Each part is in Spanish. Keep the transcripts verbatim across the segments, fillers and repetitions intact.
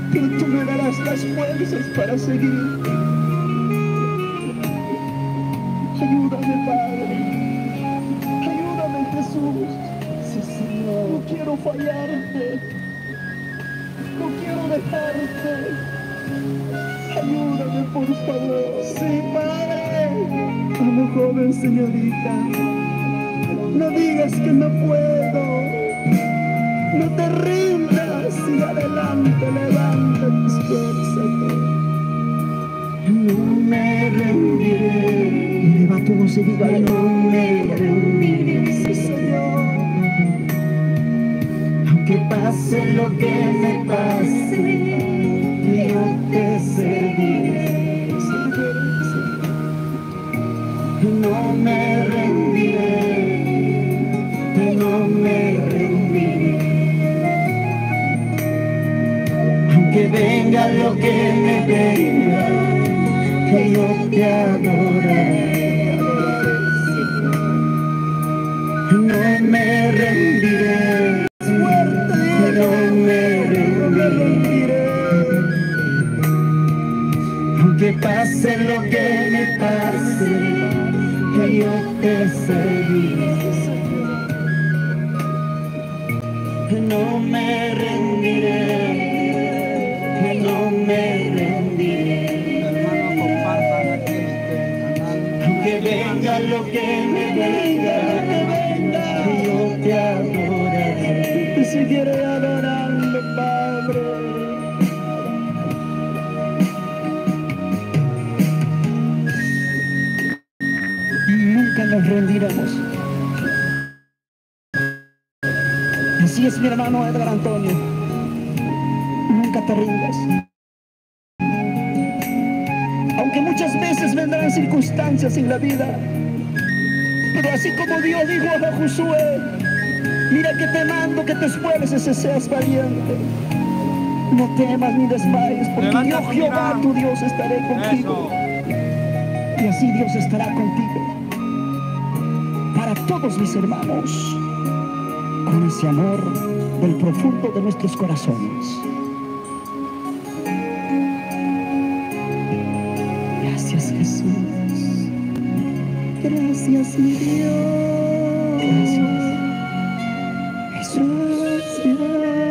pero tú me darás las fuerzas para seguir. Ayúdame, Padre. Ayúdame, Jesús. Sí, Señor. No quiero fallarte. No quiero dejarte. Ayúdame, por favor. Sí, Padre. Vamos, joven señorita. No digas que no puedo. No te rindas. Sigue adelante. Levántate, esfuérzate. No me rendiré. Eleva tu voz y diga: no me rendiré. Sí, Señor. Aunque pase lo que me pase, yo te serviré. No me rendiré, no me rendiré. Aunque venga lo que me venga, que yo te adoraré. No me rendiré, no me rendiré. Aunque pase lo que me pase, que yo te serviré. No me rendiré, no me rendiré. Hermano, compartan aquí este canal. Aunque venga lo que me venga, que yo te adoraré. Te seguiré adorando, Padre. Nunca nos rendiremos. Así es, mi hermano Edgar Antonio. Nunca te rindas. Aunque muchas veces vendrán circunstancias en la vida, pero así como Dios dijo a Josué: mira que te mando que te esfuerces y seas valiente. No temas ni desmayes, porque Levanta, yo, Jehová, mira. tu Dios, estaré contigo. Eso. Y así Dios estará contigo. Para todos mis hermanos, con ese amor del profundo de nuestros corazones. Gracias, Jesús. Gracias, mi Dios. Gracias. Jesús.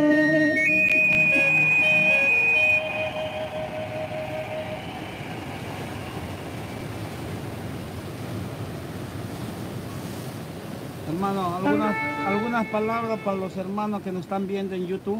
Hermano, algunas, algunas palabras para los hermanos que nos están viendo en YouTube.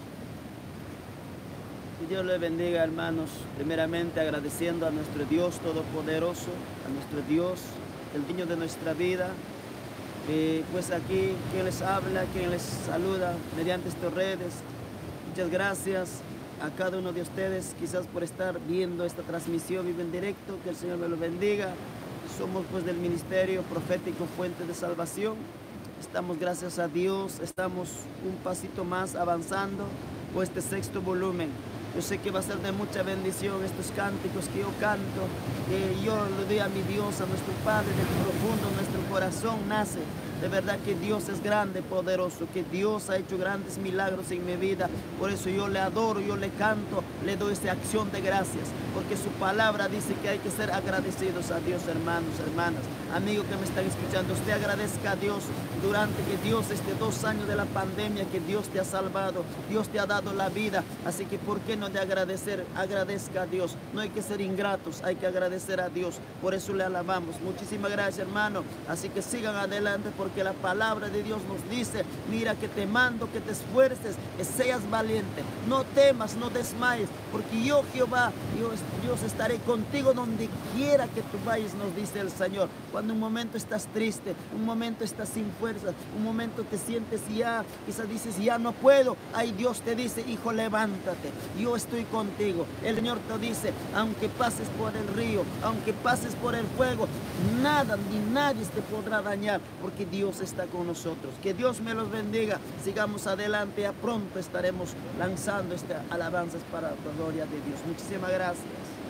Que Dios les bendiga, hermanos. Primeramente agradeciendo a nuestro Dios Todopoderoso, a nuestro Dios, el dueño de nuestra vida. Eh, pues aquí quien les habla, quien les saluda mediante estas redes. Muchas gracias a cada uno de ustedes, quizás por estar viendo esta transmisión vivo en directo. Que el Señor me lo bendiga. Somos pues del Ministerio Profético Fuente de Salvación. Estamos, gracias a Dios, estamos un pasito más avanzando por este sexto volumen. Yo sé que va a ser de mucha bendición estos cánticos que yo canto, que yo le doy a mi Dios, a nuestro Padre, del profundo de nuestro corazón nace. De verdad que Dios es grande, poderoso, que Dios ha hecho grandes milagros en mi vida. Por eso yo le adoro, yo le canto, le doy esa acción de gracias, porque su palabra dice que hay que ser agradecidos a Dios, hermanos, hermanas. Amigo que me están escuchando, usted agradezca a Dios durante que Dios, este dos años de la pandemia, que Dios te ha salvado, Dios te ha dado la vida. Así que ¿por qué no de agradecer? Agradezca a Dios. No hay que ser ingratos, hay que agradecer a Dios. Por eso le alabamos. Muchísimas gracias, hermano. Así que sigan adelante, porque la palabra de Dios nos dice: mira que te mando que te esfuerces, que seas valiente, no temas, no desmayes, porque yo, Jehová, Dios, Dios estaré contigo donde quiera que tú vayas, nos dice el Señor. Cuando un momento estás triste, un momento estás sin fuerzas, un momento te sientes ya, quizás dices ya no puedo, ahí Dios te dice: hijo, levántate, yo estoy contigo. El Señor te dice: aunque pases por el río, aunque pases por el fuego, nada ni nadie te podrá dañar, porque Dios está con nosotros. Que Dios me los bendiga. Sigamos adelante. A pronto estaremos lanzando estas alabanzas para la gloria de Dios. Muchísimas gracias.